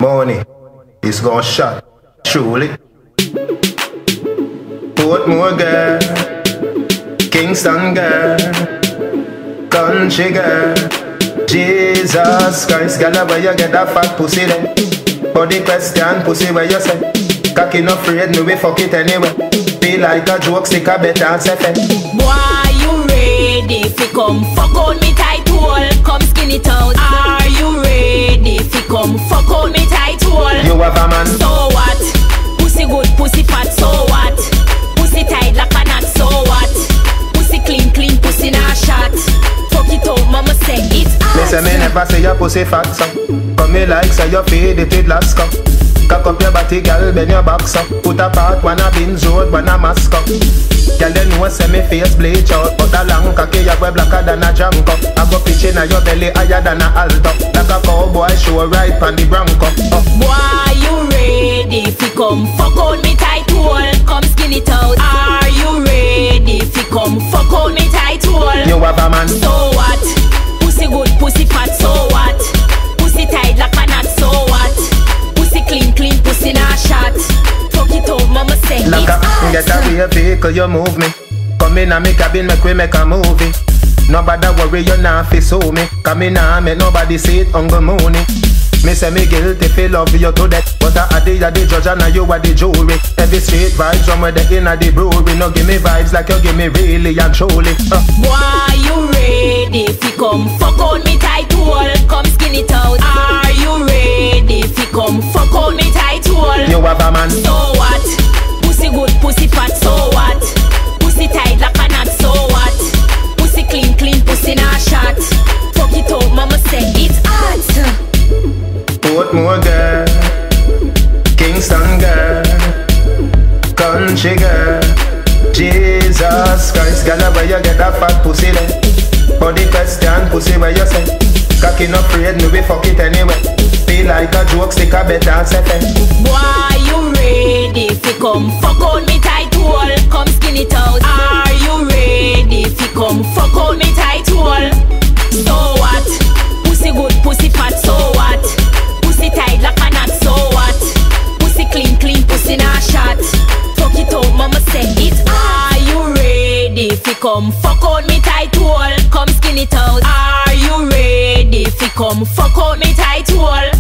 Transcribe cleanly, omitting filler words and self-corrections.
Money is gonna shot, truly. Portmore girl, Kingston girl, country girl. Jesus Christ, girl, where you get that fat pussy then? Body question, pussy where you say? Cocky no afraid, no we fuck it anyway. Feel like a joke, stick a bet and say fe. Boy, you ready fi come fuck on me tight hole? Come skin it out. Are you ready fi come fuck on me tight hole? You have a man. So what? Pussy good, pussy fat, so what? Pussy tight like a knot, so what? Pussy clean, clean, pussy not shot. Fuck it out, mama say it's hot. Me say me never say your pussy fat, so come me like say you feed it with last cup. Cock up your body, girl, bend your back up. Put a part, one a Benz road, one a mask up. Girl, you know say me face bleach out, but a long cocky you way blacker than a jam cup. I go pitch in your belly higher than a alto. Like a cowboy show right on the bronco. Boy, you ready fi come fuck on me tight hole? Come skin it out. Are you ready fi come fuck on me tight hole? You have a man. So what? Pussy good, pussy fat, so what? Pussy tight like a knot, so what? Pussy clean, clean, pussy not shot. Fuck it out, mama say like it's hot. Get away a vehicle, you move me. Come in a me cabin, make we make a movie. Nobody worry, you not fi sue me. Come in and make nobody see it on the money. Me say me guilty fi love you to death, but I the judge and you are the jury. Every street vibes from where they in a the brewery. No give me vibes like you give me really and truly. Boy, you ready fi come fuck on me tight hole? Come skin it out. Are you ready fi come fuck on me tight hole? You have a man. So what? Pussy good, pussy fat, so what? Pussy tight like a knot, so what? Pussy clean, clean, pussy not shot. Fuck it out, mama say it's hot. Portmore girl, Kingston girl, country girl. Jesus Christ, girl, where you get that fat pussy then? Body question, pussy where you say? Cocky no afraid, no we fuck it anyway. Feel like a joke, stick a bet and say fe. Boy, you ready fi come fuck on me tight hole? Come skin it out. Are you ready fi come fuck on me tight hole? So what? Pussy good, pussy fat, so what? Pussy tight like a knot, so what? Pussy clean, clean, pussy not shot. Fuck it out, mama say it's hot. Are you ready fi come fuck on me tight hole? Come skin it out. Are you ready fi come fuck on me tight hole?